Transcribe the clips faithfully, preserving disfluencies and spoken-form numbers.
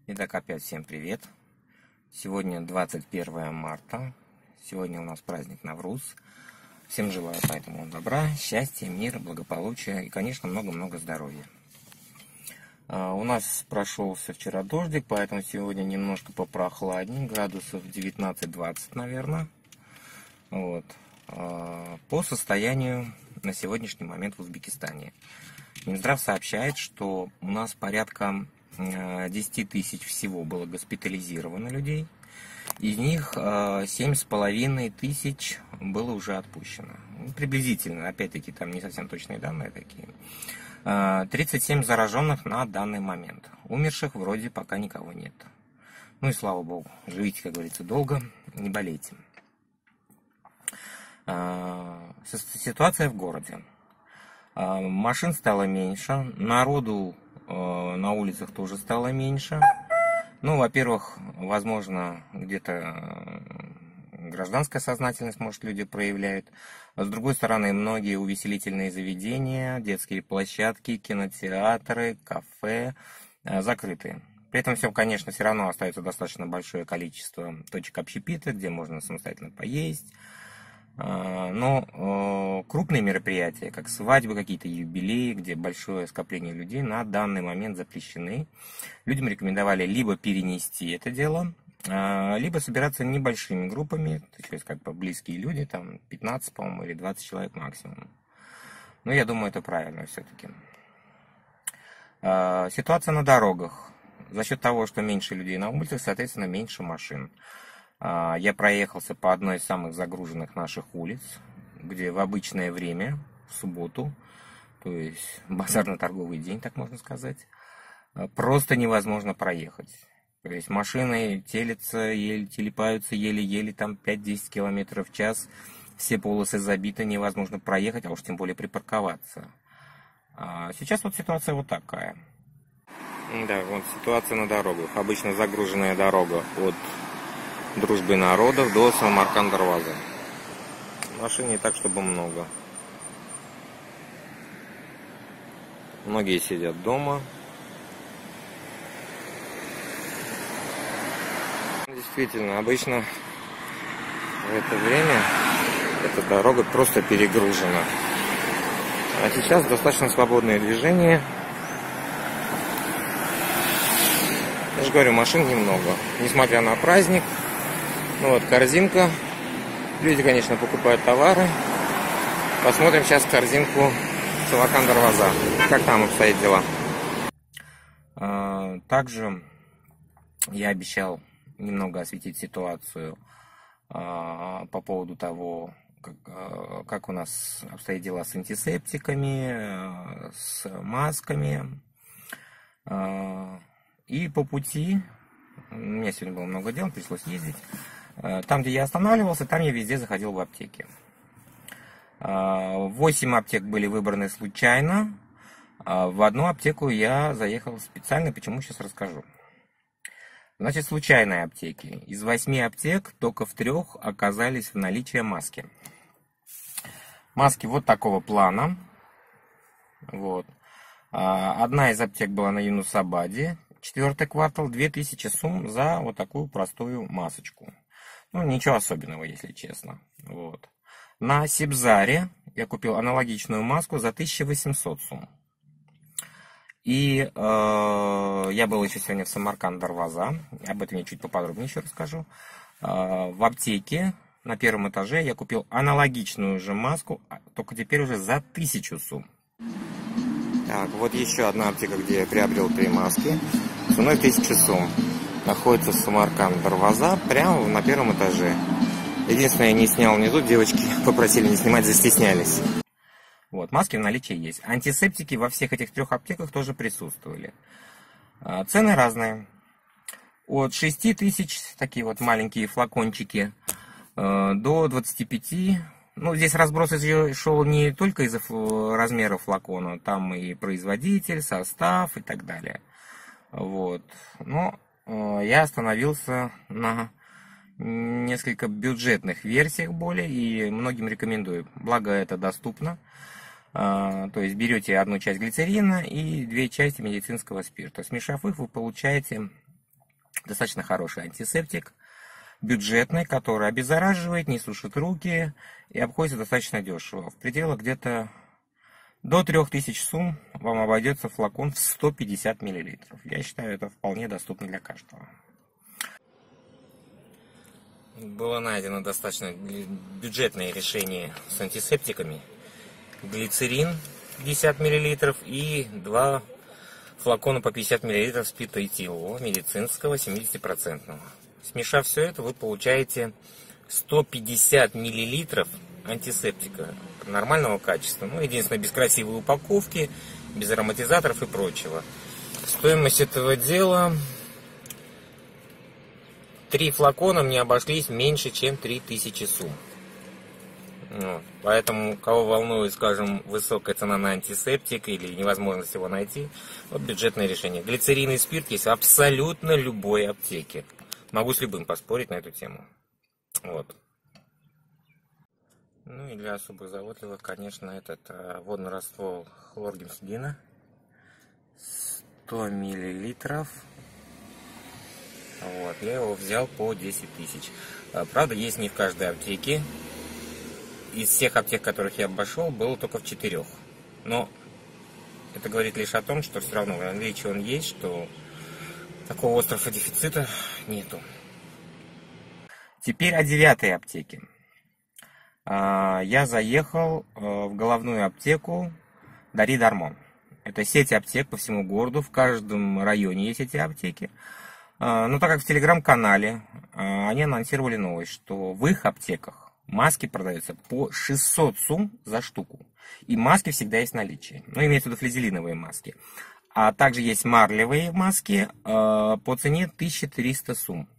Итак, опять всем привет. Сегодня двадцать первое марта. Сегодня у нас праздник Навруз. Всем желаю поэтому добра, счастья, мира, благополучия и, конечно, много-много здоровья. А, у нас прошелся вчера дождик, поэтому сегодня немножко попрохладнее, градусов девятнадцать-двадцать, наверное. Вот. А, по состоянию на сегодняшний момент в Узбекистане. Минздрав сообщает, что у нас порядка десять тысяч всего было госпитализировано людей. Из них семь с половиной тысяч было уже отпущено. Приблизительно, опять-таки, там не совсем точные данные такие. тридцать семь зараженных на данный момент. Умерших вроде пока никого нет. Ну и слава богу. Живите, как говорится, долго, не болейте. Ситуация в городе. Машин стало меньше, народу на улицах тоже стало меньше. Ну, во-первых, возможно, где-то гражданская сознательность, может, люди проявляют. С другой стороны, многие увеселительные заведения, детские площадки, кинотеатры, кафе закрыты. При этом все, конечно, все равно остается достаточно большое количество точек общепита, где можно самостоятельно поесть. Но крупные мероприятия, как свадьбы, какие-то юбилеи, где большое скопление людей, на данный момент запрещены. Людям рекомендовали либо перенести это дело, либо собираться небольшими группами, то есть как бы близкие люди, там пятнадцать, по-моему, или двадцать человек максимум. Но я думаю, это правильно все-таки. Ситуация на дорогах. За счет того, что меньше людей на улицах, соответственно, меньше машин. Я проехался по одной из самых загруженных наших улиц, где в обычное время, в субботу, то есть базарно-торговый день, так можно сказать, просто невозможно проехать. То есть машины телятся, еле, телепаются еле-еле, там пять-десять километров в час, все полосы забиты, невозможно проехать, а уж тем более припарковаться. А сейчас вот ситуация вот такая. Да, вот ситуация на дорогах. Обычно загруженная дорога от Дружбы народов до Самарканд-Дарваза. Машин не так, чтобы много. Многие сидят дома. Действительно, обычно в это время эта дорога просто перегружена. А сейчас достаточно свободное движение. Я же говорю, машин немного. Несмотря на праздник. Ну вот, корзинка. Люди, конечно, покупают товары. Посмотрим сейчас корзинку Самарканд-Дарваза. Как там обстоят дела. Также я обещал немного осветить ситуацию по поводу того, как, как у нас обстоят дела с антисептиками, с масками. И по пути, у меня сегодня было много дел, пришлось ездить. Там, где я останавливался, там я везде заходил в аптеки. Восемь аптек были выбраны случайно. В одну аптеку я заехал специально, почему сейчас расскажу. Значит, случайные аптеки. Из восьми аптек только в трех оказались в наличии маски. Маски вот такого плана. Вот. Одна из аптек была на Юнусабаде. Четвертый квартал, две тысячи сум за вот такую простую масочку. Ну, ничего особенного, если честно. Вот. На Сибзаре я купил аналогичную маску за тысячу восемьсот сум. И э, я был еще сегодня в Самарканд-Дарваза. Об этом я чуть поподробнее еще расскажу. Э, в аптеке на первом этаже я купил аналогичную же маску, только теперь уже за тысячу сум. Так, вот еще одна аптека, где я приобрел три маски. Ценой тысячу сум. Находится в Самарканд-Дарваза, прямо на первом этаже. Единственное, я не снял внизу, девочки попросили не снимать, застеснялись. Вот, маски в наличии есть. Антисептики во всех этих трех аптеках тоже присутствовали. Цены разные. От шести тысяч, такие вот маленькие флакончики, до двадцати пяти. Ну, здесь разброс шел не только из-за размера флакона, там и производитель, состав и так далее. Вот. Но э, я остановился на несколько бюджетных версиях более, и многим рекомендую. Благо это доступно. Э, то есть берете одну часть глицерина и две части медицинского спирта. Смешав их, вы получаете Достаточно хороший антисептик, бюджетный, который обеззараживает, не сушит руки и обходится достаточно дешево. В пределах где-то до трёх тысяч сум вам обойдется флакон в сто пятьдесят миллилитров. Я считаю, это вполне доступно для каждого. Было найдено достаточно бюджетное решение с антисептиками. Глицерин пятьдесят миллилитров и два флакона по пятьдесят миллилитров спиртоэтилового медицинского семидесятипроцентного. Смешав все это, вы получаете сто пятьдесят миллилитров антисептика нормального качества. Ну, единственное, без красивой упаковки, без ароматизаторов и прочего. Стоимость этого дела... Три флакона мне обошлись меньше, чем три тысячи сум. Вот. Поэтому, кого волнует, скажем, высокая цена на антисептик или невозможность его найти, вот бюджетное решение. Глицерин и спирт есть в абсолютно любой аптеке. Могу с любым поспорить на эту тему. Вот. Ну и для особых заботливых, конечно, этот а, водный раствор хлоргексидина. сто миллилитров. Вот, я его взял по десять тысяч. Правда, есть не в каждой аптеке. Из всех аптек, которых я обошел, было только в четырех. Но это говорит лишь о том, что все равно в наличии он есть, что такого острого дефицита нету. Теперь о девятой аптеке. Я заехал в головную аптеку Дари Дармон. Это сеть аптек по всему городу. В каждом районе есть эти аптеки. Но так как в телеграм-канале они анонсировали новость, что в их аптеках маски продаются по шестьсот сум за штуку. И маски всегда есть в наличии. Ну, имеется в виду флизелиновые маски. А также есть марлевые маски по цене тысяча триста сум.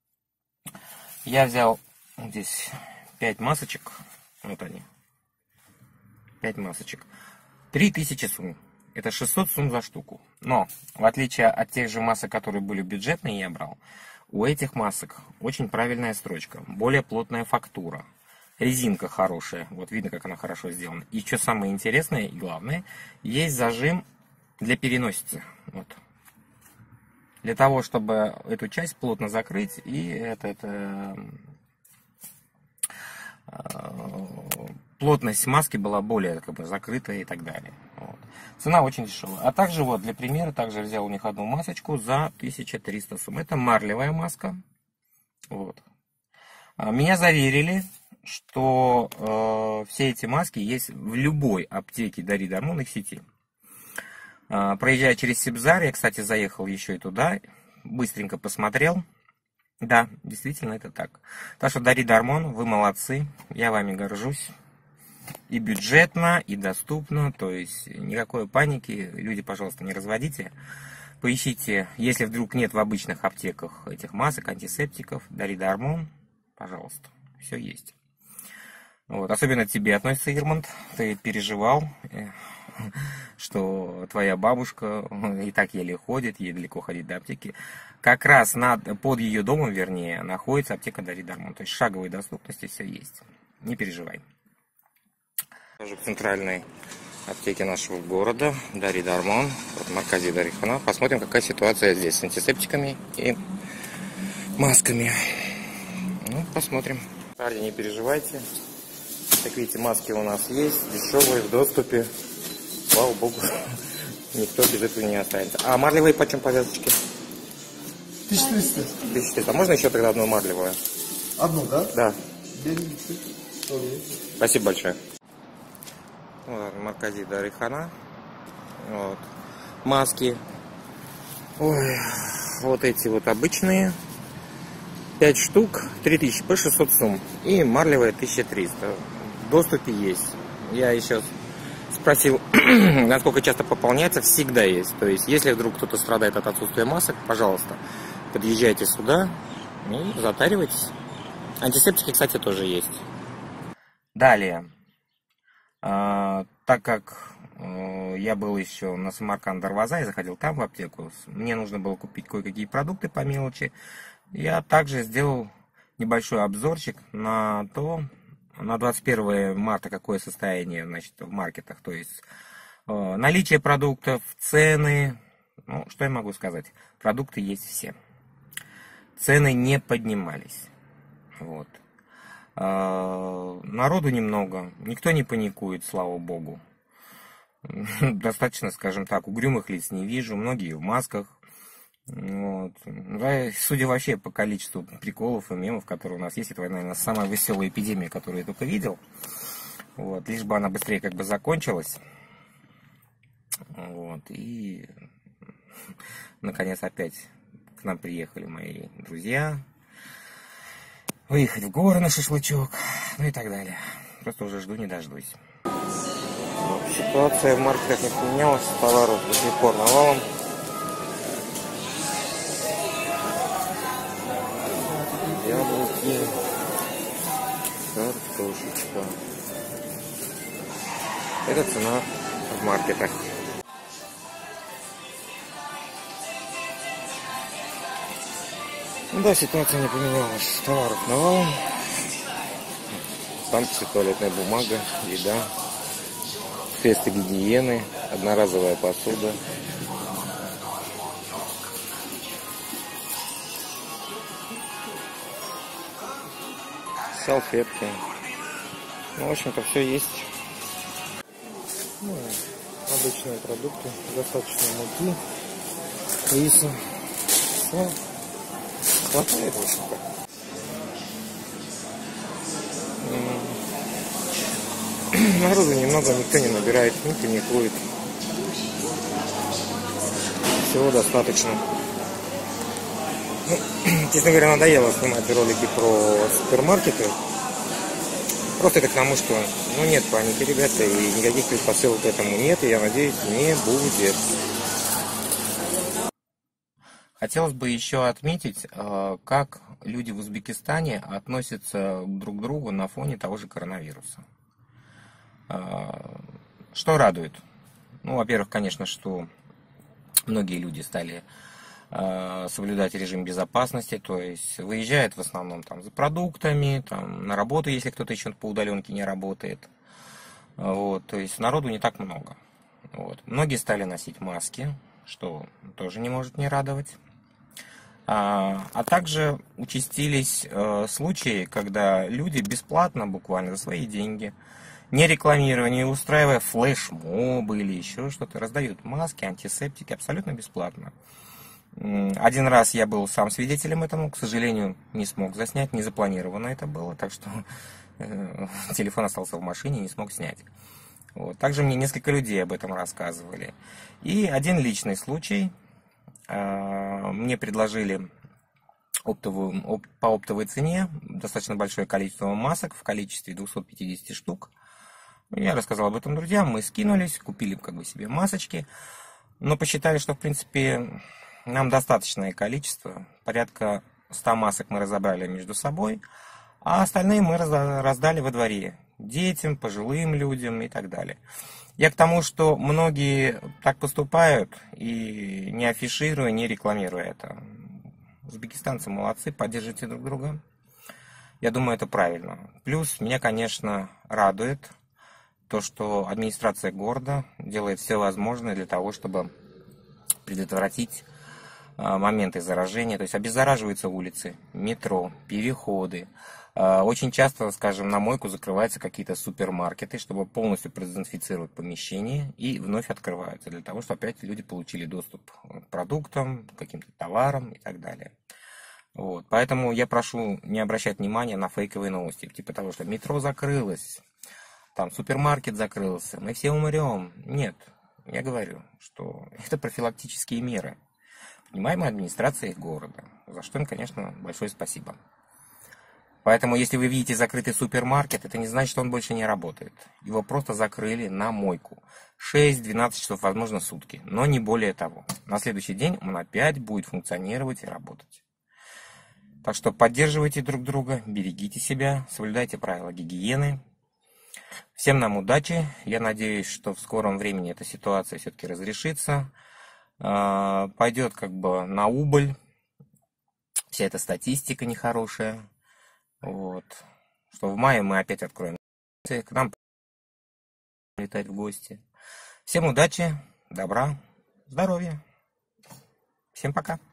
Я взял здесь пять масочек. Вот они. пять масочек. три тысячи сум. Это шестьсот сум за штуку. Но, в отличие от тех же масок, которые были бюджетные, я брал, у этих масок очень правильная строчка, более плотная фактура, резинка хорошая, вот видно, как она хорошо сделана. И что самое интересное и главное, есть зажим для переносицы. Вот. Для того, чтобы эту часть плотно закрыть, и это, это плотность маски была более как бы закрытая и так далее. Вот. Цена очень дешевая. А также вот для примера также взял у них одну масочку за тысячу триста сум. Это марлевая маска. Вот. Меня заверили, что э, все эти маски есть в любой аптеке Дари Дармон их сети. Э, проезжая через Сибзар, я, кстати, заехал еще и туда, быстренько посмотрел. Да, действительно это так. Так что Дари Дармон, вы молодцы, я вами горжусь. И бюджетно, и доступно, то есть никакой паники, люди, пожалуйста, не разводите. Поищите, если вдруг нет в обычных аптеках этих масок, антисептиков, Дари Дармон, пожалуйста, все есть. Вот. Особенно к тебе относится, Ирмонт, ты переживал, что твоя бабушка и так еле ходит, ей далеко ходить до аптеки. Как раз над, под ее домом, вернее, находится аптека Дари Дармон, то есть шаговой доступности все есть, не переживай. Даже в центральной аптеке нашего города, Дари Дармон, вот Маркази Дари Хана. Посмотрим, какая ситуация здесь с антисептиками и масками. Ну, посмотрим. Парни, не переживайте. Как видите, маски у нас есть, дешевые, в доступе. Слава богу, никто без этого не останется. А марлевые почем повязочки? тысяча триста. тысяча триста. А можно еще тогда одну марлевую? Одну, да? Да. Берите. Спасибо большое. Вот, Маркази Дари Хана. Вот. Маски. Ой, вот эти вот обычные. пять штук, три тысячи по шестьсот сум. И марлевая тысяча триста. В доступе есть. Я еще спросил, насколько часто пополняется. Всегда есть. То есть, если вдруг кто-то страдает от отсутствия масок, пожалуйста, подъезжайте сюда и затаривайтесь. Антисептики, кстати, тоже есть. Далее. А, так как а, я был еще на Самарканд-Дарваза и заходил там в аптеку, мне нужно было купить кое-какие продукты по мелочи. Я также сделал небольшой обзорчик на то, на двадцать первое марта, какое состояние, значит, в маркетах. То есть а, наличие продуктов, цены. Ну, что я могу сказать? Продукты есть все. цены не поднимались. Вот. Народу немного, никто не паникует, слава богу. Достаточно, скажем так, угрюмых лиц не вижу, многие в масках. Вот. Да, судя вообще по количеству приколов и мемов, которые у нас есть, это, наверное, самая веселая эпидемия, которую я только видел. Вот. Лишь бы она быстрее как бы закончилась. Вот. И наконец опять к нам приехали мои друзья. Выехать в горы на шашлычок, ну и так далее. Просто уже жду не дождусь. Ситуация в маркетах не поменялась, товаров до сих пор навалом. Яблоки, картошечка. Это цена в маркетах. Да, ситуация не поменялась. Товаров навалом. Памперсы, туалетная бумага, еда, средства гигиены, одноразовая посуда. Салфетки. Ну, в общем-то, все есть. Ну, обычные продукты. Достаточно муки, риса. Все. Хватает, в общем-то. Народу немного, никто не набирает, не паникует. Всего достаточно. Ну, честно говоря, надоело снимать ролики про супермаркеты. Просто это к тому, что ну, нет паники, ребята, и никаких предпосылок к этому нет, и я надеюсь, не будет. Хотелось бы еще отметить, как люди в Узбекистане относятся друг к другу на фоне того же коронавируса. Что радует? Ну, во-первых, конечно, что многие люди стали соблюдать режим безопасности, то есть выезжают в основном там за продуктами, там, на работу, если кто-то еще по удаленке не работает. Вот, то есть народу не так много. Вот. Многие стали носить маски, что тоже не может не радовать. А, а также участились э, случаи, когда люди бесплатно, буквально за свои деньги, не рекламируя, не устраивая флешмобы или еще что-то, раздают маски, антисептики абсолютно бесплатно. Один раз я был сам свидетелем этому, к сожалению, не смог заснять, не запланировано это было, так что э, телефон остался в машине, не смог снять. Вот. Также мне несколько людей об этом рассказывали. И один личный случай. Э, мне предложили оптовую, оп, по оптовой цене достаточно большое количество масок в количестве двухсот пятидесяти штук. Я рассказал об этом друзьям, мы скинулись, купили как бы себе масочки, но посчитали, что в принципе нам достаточное количество, порядка ста масок мы разобрали между собой, а остальные мы раздали во дворе детям, пожилым людям и так далее. Я к тому, что многие так поступают и не афишируя, не рекламируя это. Узбекистанцы молодцы, поддержите друг друга. Я думаю, это правильно. Плюс меня, конечно, радует то, что администрация города делает все возможное для того, чтобы предотвратить моменты заражения, то есть обеззараживаются улицы, метро, переходы. Очень часто, скажем, на мойку закрываются какие-то супермаркеты, чтобы полностью продезинфицировать помещение, и вновь открываются, для того, чтобы опять люди получили доступ к продуктам, к каким-то товарам и так далее. Вот. Поэтому я прошу не обращать внимания на фейковые новости, типа того, что метро закрылось, там супермаркет закрылся, мы все умрем. Нет, я говорю, что это профилактические меры, принимаемые администрацией города, за что им, конечно, большое спасибо. Поэтому, если вы видите закрытый супермаркет, это не значит, что он больше не работает. Его просто закрыли на мойку. шесть-двенадцать часов, возможно, сутки, но не более того. На следующий день он опять будет функционировать и работать. Так что поддерживайте друг друга, берегите себя, соблюдайте правила гигиены. Всем нам удачи. Я надеюсь, что в скором времени эта ситуация все-таки разрешится. Пойдет как бы на убыль вся эта статистика нехорошая. Вот. Что в мае мы опять откроем. К нам летать в гости. Всем удачи, добра, здоровья. Всем пока.